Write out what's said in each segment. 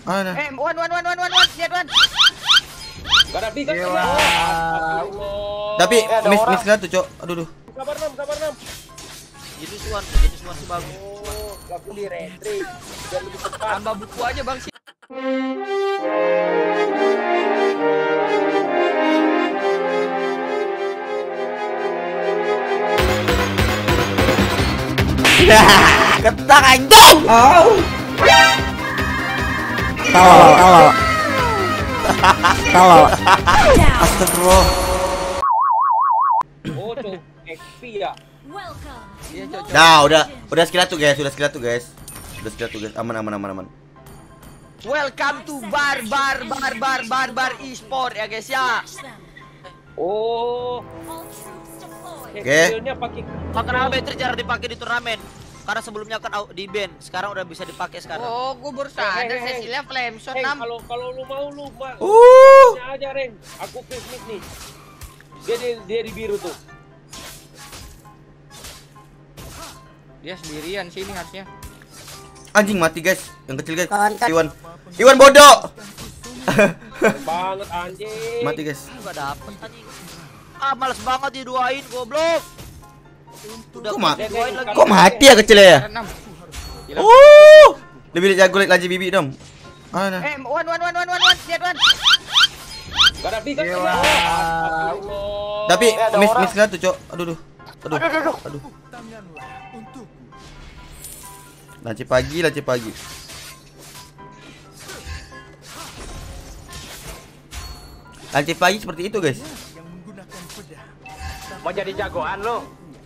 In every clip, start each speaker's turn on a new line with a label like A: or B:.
A: Mana?
B: Wan, lihat Wan.
C: Gak ada pick.
A: Tapi miss tuh, Cok. Aduh.
C: Sabar Nam.
B: Jadi suan si bagus.
C: Oh, laku di retri. Biar lebih cepat.
B: Tambah buku aja Bang sih.
A: Ketak anjing. Kalau. Astagfirullah.
C: Oh, tuh XP ya.
B: Iya, cocok.
A: Nah, udah skill tuh guys, aman.
B: Welcome to bar e-sport ya guys ya.
C: Oh,
A: Oke.
C: pakai.
B: Kenapa battery jarang dipakai di turnamen? Karena sebelumnya kan di ban, sekarang udah bisa dipakai sekarang. Oh, gue baru sadar Cecilia flame shot 6.
C: Kalau lu mau aja Reng. Aku Christmas nih. Dia di biru tuh.
B: Dia sendirian sini harusnya.
A: Anjing mati guys, yang kecil guys. Iwan bodoh.
C: Banget anjing.
A: Mati guys.
B: Enggak dapet anjing. Males banget diduain goblok. Udah diduain lagi.
A: Kok mati ya kecil ya?
B: 6.
A: Lebih jago lagi bibi dong. Mana?
B: Wan, lihat Wan.
C: Gak ada pick.
A: Tapi miss tuh, Cok. Aduh. Lanci pagi. Lanci pagi seperti itu, guys.
C: Mau jadi jagoan lo.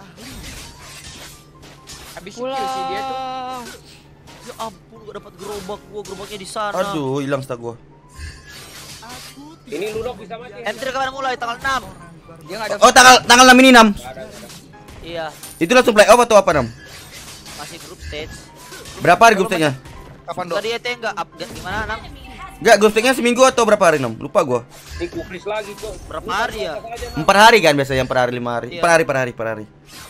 B: Habis kill sih dia tuh. Ya ampun, gak dapat gerobaknya di sana.
A: Aduh, hilang stak gua.
C: Ini Lunok bisa mati.
B: M3 kapan mulai? Tanggal 6. Dia enggak ada.
A: Oh, tanggal 6 ini 6.
B: Iya,
A: Itu langsung play off atau apa, Nam?
B: masih group stage.
A: Berapa hari grup stage-nya?
D: Kapan dong?
B: Tadi ET enggak update gimana, Nam?
A: Enggak, grup stage-nya seminggu atau berapa hari, Nam? Lupa gua.
C: Ini kukris lagi, Cok.
B: Berapa hari ya?
A: 4 hari kan biasanya, 4 hari 5 hari.
B: Iya.
A: Per hari.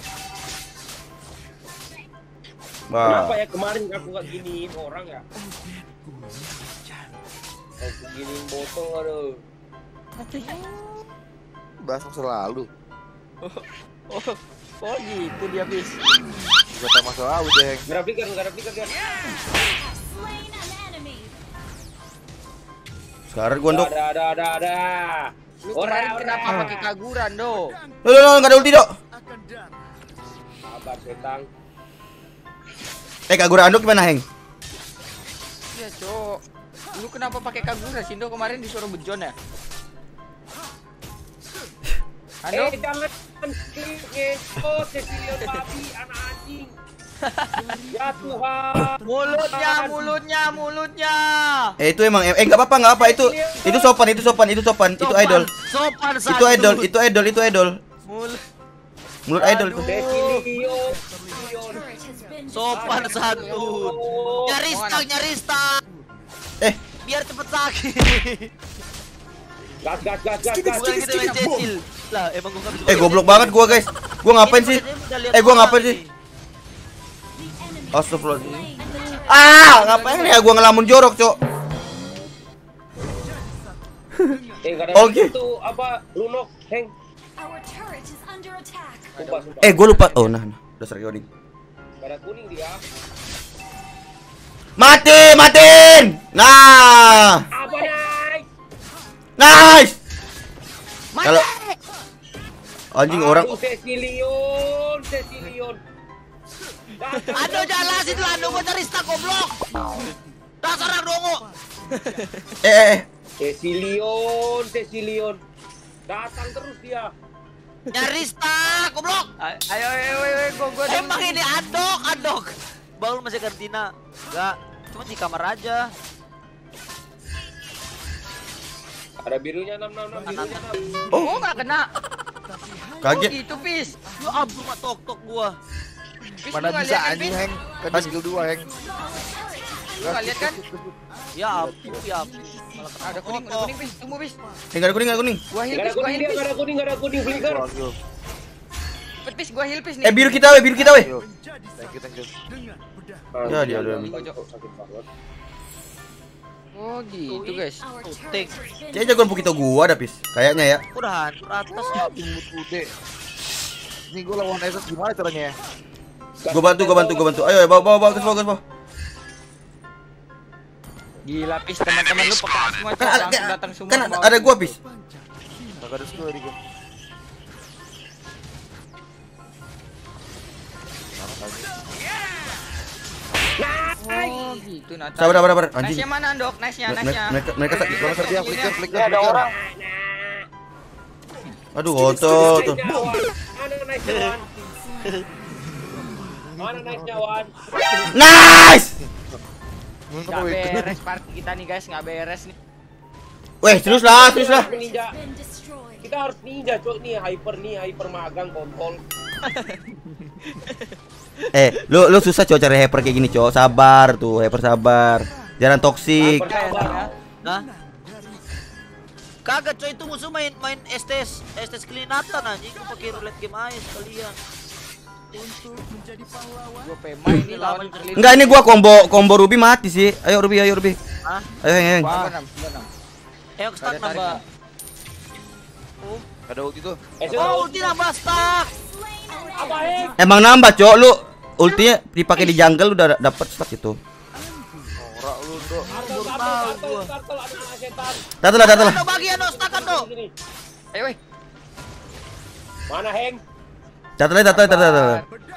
A: Wah.
C: Kenapa ya kemarin aku gak giniin orang ya? Aku giniin botol aduh.
D: Bahas masa lalu.
B: Oh gitu dia bis.
D: Kata masa lalu, Jeng.
C: Gak ada picker kan?
A: Sekarang gua ndok.
C: Ada.
B: Lu kemarin kenapa pakai kaguran do?
A: Loh, enggak ada ulti, Dok.
C: Sabar setang.
A: Kagura andok gimana, Heng?
B: Iya, Cok. Lu kenapa pakai kaguran sih do kemarin disuruh bejon ya? Halo?
C: Jangan klik oh Cecilio babi anak anjing. Ya Tuhan.
B: Mulutnya.
A: Itu emang enggak apa-apa itu sopan, itu idol.
B: Sopan
A: Itu idol. Mulut idol itu.
C: Cecilio.
B: Sopan santun. Nyaris tak. Biar cepet sakit.
C: Gas.
B: Bukan gitu main Cecil. Lah, emang gua enggak bisa.
A: Goblok banget gua, guys. Gua ngapain sih? Gua ngapain sih? Astagfirullahaladzim. Ngapain ya gua ngelamun jorok, Cok? Oke.
C: Itu apa? Lunok, Heng.
A: Gua lupa. Oh, nah. Dasar recording.
C: Ada kuning dia.
A: Matiin. Nah.
C: Apa nih?
A: Nice. Kalau anjing orang
C: Cecilion.
B: Aduh jalan situ anu gua cari stak goblok. Dasar orang dongo.
C: Cecilion. Datang terus dia.
B: Nyari stak goblok. Ayo gua. Emang ini adok. Baru masih kantina. Enggak, cuma di kamar aja.
C: Ada birunya 6 birunya 6.
B: Oh, enggak kena.
A: kaget.
B: Oh, gitu, Pis. Ya ampun, tok gua. Pis,
D: Mana bisa anjing, Heng? Kan skill 2, Heng.
B: Lu enggak lihat kan? Ya ampun. Malah ada kuning, Pis. Tunggu, Pis.
A: Enggak ada kuning.
B: Gua heal,
C: Gak
B: Pis.
C: ada kuning flicker.
B: Pis, gua heal, Pis nih.
A: Biru kita weh.
D: Thank you.
A: Ya, dia udah.
C: Sakit banget.
E: Oh gitu guys.
B: Tik.
A: Kayaknya jagoan Pukito gua ada pis. Kayaknya ya.
B: Udahan, atas ya.
D: Ude. Ini gua lawan Esos gimana caranya ya?
A: Gua bantu. Ayo bawa gas bawa.
E: Gila pis teman-teman lu peka semua
A: Kan
E: Cok, langsung datang semua.
A: kan
E: ke bawah.
A: ada gua pis.
D: Kagak ada skill di gua.
E: Oh gitu Nathan.
A: Sabar anjing.
E: Nice-nya mana Dok? Nice-nya.
A: Mereka sakit banget.
D: Dia flicker.
C: Ada orang.
A: Aduh, otot tuh.
C: Mana naik nyawan? Mana naik nyawan?
A: Nice!
E: Nggak beres party kita nih guys, nggak beres nih.
A: Weh, serius lah.
C: Ninja. Kita harus ninja, cok nih hyper magang kontol.
A: Lu susah cowok cari hyper kayak gini, cowok. Sabar tuh, hyper sabar. Jangan toksik.
B: Hah? Kagak coy, itu musuh main STS kelinatan anjing, gua pakai roulette game aja sekalian.
E: Gua pemain nih lawan kelin.
A: Enggak, ini gua combo Ruby mati sih. Ayo Ruby.
B: Hah?
A: Ayo Heng.
B: Ayo ke stack nambah.
D: Ada ulti tuh.
B: Oh, ulti nambah stack.
C: Apa Heng?
A: Emang nambah, cowok. Lu ultinya dipakai di jungle udah dapat stack itu.
D: Ora lu, Dok.
C: Kartel anak setan.
A: Tata lah.
B: Ada bagian do, stack do.
C: Sini.
E: Ayo weh.
C: Mana Heng?
A: Tata.
C: Tartel.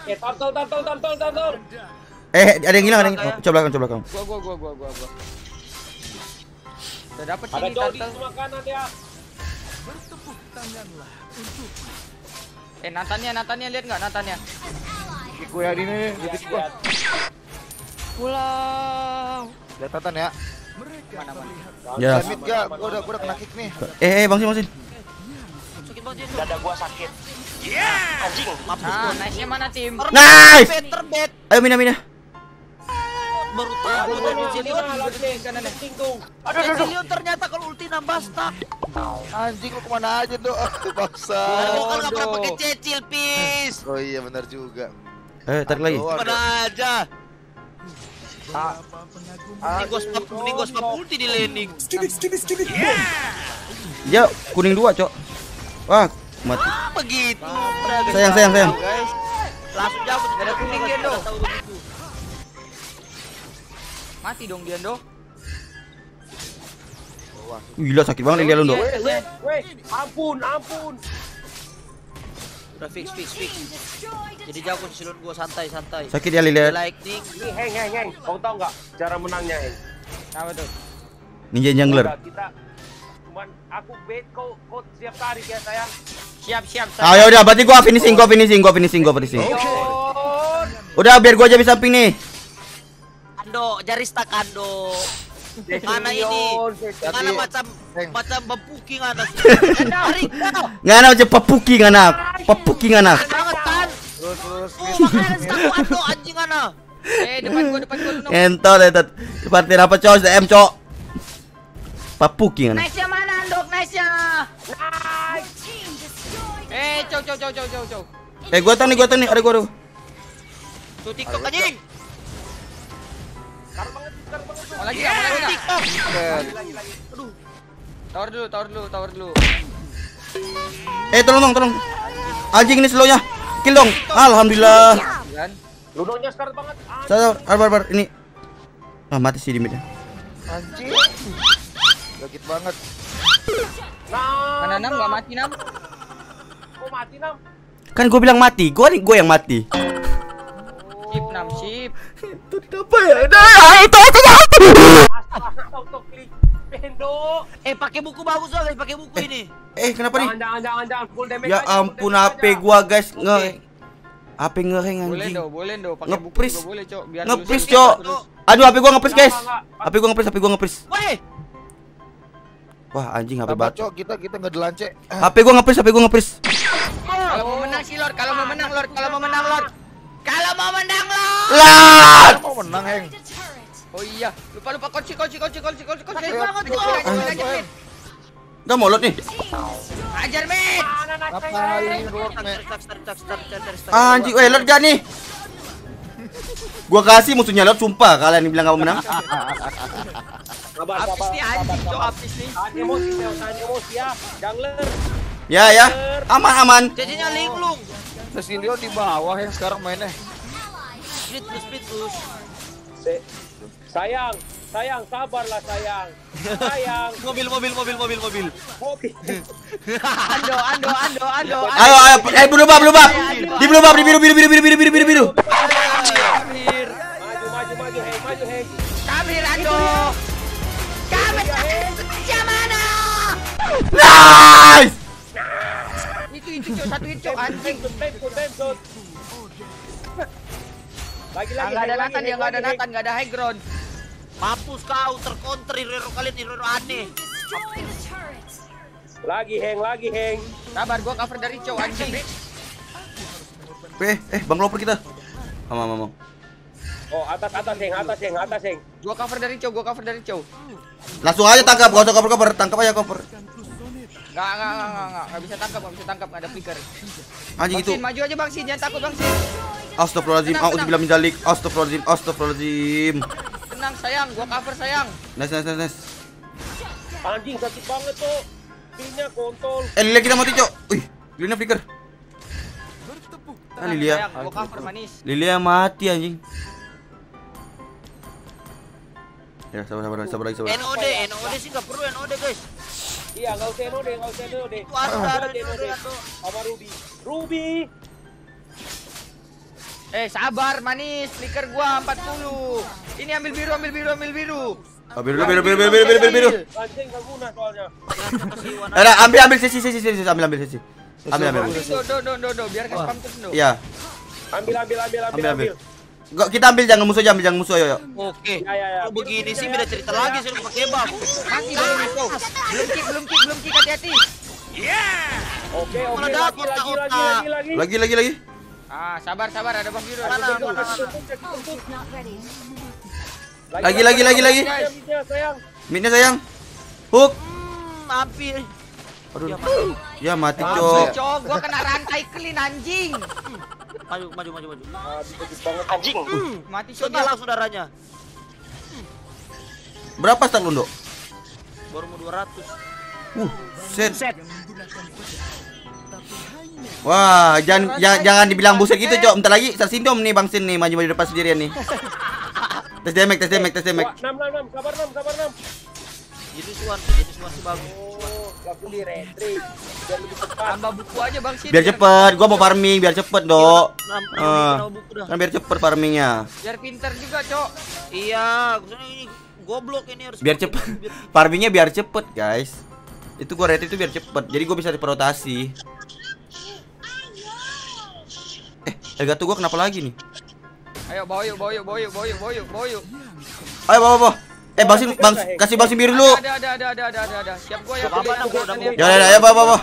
A: Ada yang hilang. Oh, coba belakang.
E: Gua. Udah dapet
C: Ada
E: sini
C: cowok di
E: turtle.
C: makanan ya.
E: Nathannya lihat nggak Nathannya?
D: Gua yang ini nih, di gua.
E: Pulang.
D: Lihat Tatan ya.
E: Mana?
A: Ya.
D: Mid gak? Gua udah kena kick nih.
A: Bang Sin.
B: Sakit banget dia.
C: Dada gua sakit.
B: Anjing, mampus
E: Nah,
B: gua.
E: nice-nya mana tim?
A: Nice!
B: Terbet.
A: Ayo Mina.
B: Baru tahu dari Zillion.
C: Aduh.
B: Zillion ternyata kalau ulti nambah stack.
D: Anjing lu kemana aja, Dok? Bangsa.
B: Gua kan nggak pernah pakai cecil, pis.
D: Oh iya benar juga.
A: Tarik lagi.
B: Mana aja. Ini gua spam ulti di landing.
A: Ya, kuning 2, Cok. Wah, mati.
B: Begitu.
A: Sayang.
B: Guys, langsung jauh ada kuning dia do.
E: Mati dong dia do.
A: Gila sakit banget ini dia Londo.
C: Weh, ampun.
B: Udah fix. Jadi jago silon gua santai.
A: Sakit ya Lilia.
B: Lightning.
C: Ini Heng. Kau tahu nggak cara menangnya Heng?
E: Apa tuh?
A: Ninja jungler.
C: Udah, kita cuman aku bait kau siap tarik ya sayang.
E: Siap.
A: Ayo udah, berarti gua finishing. Udah biar gua aja bisa samping nih.
B: Ando, jari stack Ando. Mana ini? Mana macam bepuking anak. Tarik kau.
A: Ngana aja papuking anak.
B: Banget kan?
D: Terus.
B: Oh, makanya stack Ando anjing anak.
E: Depan gua lu.
A: Entot. Partai apa cowok DM cowok. Papuking anak.
E: Nice-nya mana Andok? Nice-nya. Cow.
A: Gua tang nih, ada gua tuh.
B: Tuh TikTok anjing.
E: Mau lagi enggak?
B: TikTok.
E: Tower dulu.
A: Tolong. Anjing ini slownya. Kill dong. Alhamdulillah.
E: Kan?
C: Ludonya sekarat banget.
A: Sabar. Ini. Mati sih di mid.
D: Anjing. Sakit banget.
E: Mana Nam enggak mati Nam?
C: Kok mati Nam?
A: Kan gua bilang mati. Gua yang mati.
E: Sip Nam, sip.
A: Itu apa ya? Itu.
C: Autoklik. Pendo.
B: Pakai buku bagus loh, guys. Pakai buku ini.
A: Kenapa nih?
C: Jangan full damage.
A: Ya
C: aja, full
A: ampun,
C: damage
A: HP
C: aja.
A: gua guys HP ngeheng
E: Boleh
A: anjing.
E: do, pakai buku
A: Nge-freeze.
E: juga boleh, Cok. Biar
A: Nge-freeze,
E: lu
A: Cok.
E: terus.
A: Aduh, HP gua nge-freeze, guys.
C: Enggak.
A: HP gua nge-freeze.
B: Woi,
A: Wah, anjing HP
D: Apa,
A: batu.
D: Cok? Kita enggak delance.
A: HP gua nge-freeze.
E: Kalau mau menang sih Lord, kalau mau menang Lord.
A: Lah!
D: Mau menang, Heng.
E: Oh iya, lupa kunci.
B: sakit banget
E: Ajar,
B: tuh.
E: ajar,
A: Udah molot nih.
E: ajar, Mit.
D: Ngapain Lord, Nek?
B: Start.
A: Anjing, Lord gak nih? Gua kasih musuhnya Lord, sumpah kalian bilang kamu menang.
C: Sabar,
E: Habis
C: sabar,
E: nih
C: sabar,
E: anjing, Cok,
C: sabar.
E: habis nih.
C: Tahan emosi, Teo, tahan emosi ya. Jungler.
A: Ya, aman.
B: Jadinya linglung.
D: Cecilio di bawah yang sekarang mainnya.
B: Split plus.
C: Sayang, sabarlah sayang. Sayang.
B: Mobil.
E: Ando.
A: Ayo, blue buff. Di blue buff, di biru.
E: Kamir.
C: Maju, Heng.
E: Kamir, Ando. Kamir, mana?
A: Nice.
E: Itu Cok, satu itu Cok, anjing.
C: Temsut. Lagi.
E: Nggak ada Nathan, dia nggak ada
C: Heng.
E: Nathan, nggak ada high ground.
B: Mampus kau tercounter hero kalian hero aneh.
C: Lagi Heng.
E: Sabar, gua cover dari Cok, anjing.
A: Bang Loper kita. Mam.
C: Oh, atas Heng.
E: Gua cover dari Cok.
A: Langsung aja tangkap, gak usah cover. Tangkap aja cover.
E: Nggak bisa tangkap, nggak ada flicker.
A: Anjing
E: Bang
A: itu.
E: Sin, maju aja Bang Sin, jangan takut Bang Sin.
A: Astagfirullahaladzim.
E: Tenang.
A: Auzubillahi min dzalik. Astagfirullahaladzim.
E: Tenang sayang, gua cover sayang.
A: Nice.
C: Anjing sakit banget tuh. Pilnya kontol.
A: Lilia kita mati, Cok. Wih, Lilia flicker.
E: Tenang,
A: Lilia.
E: sayang, gua cover manis.
A: Lilia mati anjing. Ya, sabar lagi.
B: NOD sih nggak perlu NOD guys.
C: Iya, nggak usah NOD.
B: Itu ada NOD.
C: Sama Ruby.
E: Sabar manis, flicker gua 40. Ini ambil biru.
A: Biru.
C: Anjing nggak guna soalnya.
A: Ambil sesi. Ambil.
E: Do, biarkan spam terus do.
A: Iya.
C: Ambil.
A: Kita ambil jangan musuh ayo.
B: Oke.
C: Ya.
B: Kalau begini sih beda cerita lagi suruh pakai bang.
E: Mati belum itu. Belum kick hati-hati.
C: Oke.
B: Mana dapat otak.
C: Lagi.
E: Sabar, ada bang biru.
A: Lagi.
C: Sayang.
A: Midnya sayang. Hook.
B: Hampir.
A: Aduh. Ya mati,
E: Cok,
A: Cok.
E: gua kena rantai clean anjing.
B: Maju.
C: Anjing.
E: Mati Cok.
B: Sudah langsung darahnya.
A: Berapa start lu, Ndok?
B: Baru mau 200.
A: Set. Wah, jangan dibilang buset gitu, Cok. Bentar lagi start sindom nih Bang Sin nih, maju di depan sendirian nih. Tes damage.
C: 6. Sabar 6.
B: Jadi suan sih bagus.
C: Langsung di retreat. Biar lebih cepat.
E: Tambah buku aja Bang Sin.
A: Biar cepet, gua mau farming biar cepet, Dok.
B: Kenapa buku dah?
A: Kan biar cepet farmingnya.
E: Biar pinter juga, Cok.
B: Iya, maksudnya ini goblok ini harus
A: Biar cepet. Farmingnya biar cepet, guys. Itu gua retreat itu biar cepet. Jadi gua bisa rotasi. Elgato gua kenapa lagi nih?
E: Ayo bawa yuk.
A: Ayo bawa. Kasih Bang Sin biru dulu.
E: Ada. Siap gua ya.
A: Ya, bawa.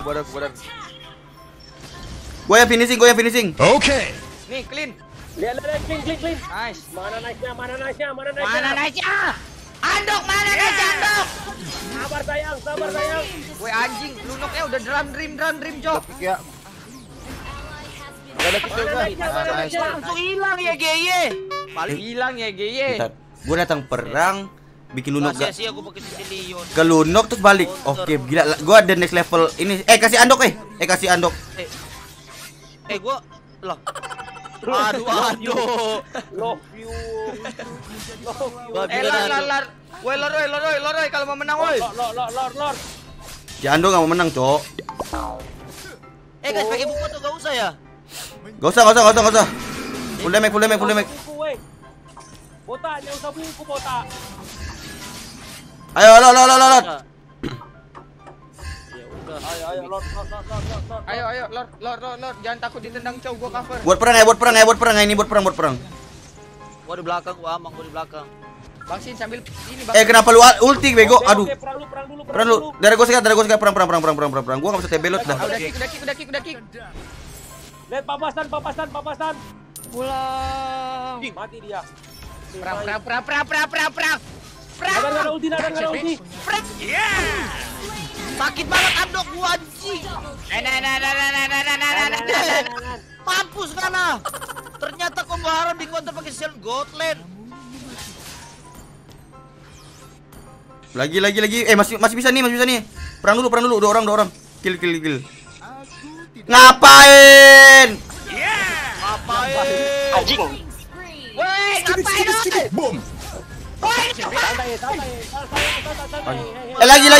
A: Gua yang finishing.
F: Okay.
E: Nih, clean.
C: Lihat, clean.
E: Nice.
C: Mana naiknya?
E: Andok, mana naiknya, Andok?
C: Sabar sayang.
E: Woi anjing, lunoknya udah drum dream, Cok.
D: Ya. Gak ada kecil guys.
B: langsung hilang ya GY.
E: Paling hilang ya, GY.
A: Bentar. Gua datang perang bikin lunok
B: Sia-sia aku pakai Cecilion.
A: ke lunok terus balik. Oke, gila. Gua ada next level ini. Kasih andok. Kasih andok.
B: Gua lah. Aduh.
C: Love you.
E: Lar. Woi, lor, kalau mau menang, woi.
C: Lord.
A: Si Ando nggak mau menang, Cok.
B: Guys, pakai buku tuh gak usah ya?
A: Gak usah. Full damage.
C: Bota, jangan usah buku, Bota.
A: Ayo, Lord.
B: Ya udah.
C: Ayo, Lord.
E: Ayo, Lord, jangan takut ditendang, Cok, gua cover.
A: Buat perang. Ini buat perang.
B: Gua di belakang, gua aman, gua di belakang.
E: Bang Sin sambil ini, Bang.
A: Kenapa lu ulti, bego? Aduh.
C: Perang dulu.
A: Dari gua sekat perang. Gua enggak bisa tebelot dah.
E: Udah kick.
C: Lihat papasan.
E: Pulang.
C: Mati dia.
E: Perang.
C: Ada ulti.
B: Sakit banget andok gua anjing. Mampus kana. Ternyata combo haram di counter pakai Sion Gotland.
A: Lagi. Masih bisa nih. Perang dulu. Dua orang. Kill. Ngapain?
B: Anjing.
E: Woi, ngapain?
F: Boom.
A: Lagi.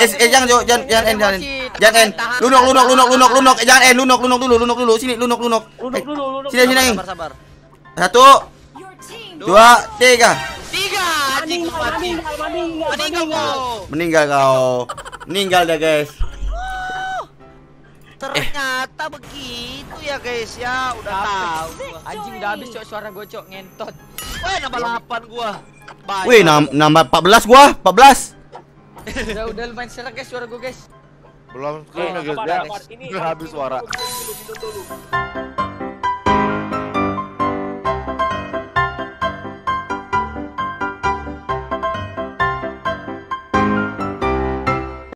A: Jangan end. Lunok. Jangan end. Lunok dulu. Sini lunok. Sini Aing.
B: Sabar.
A: 1 2 3.
B: Anjing mati.
A: Meninggal kau. Meninggal dah, guys.
B: Ternyata begitu ya guys ya, udah tahu gua.
E: Anjing udah habis cok, suara gue cok ngentot.
B: Woi, nambah 8 gua. Banyak.
A: Wih, nambah 14 gua. 14.
E: Udah lumayan serak guys suara gue guys.
D: Belum
C: Sabar,
D: guys.
C: sabar. Ini
D: Udah habis suara.
C: minum dulu.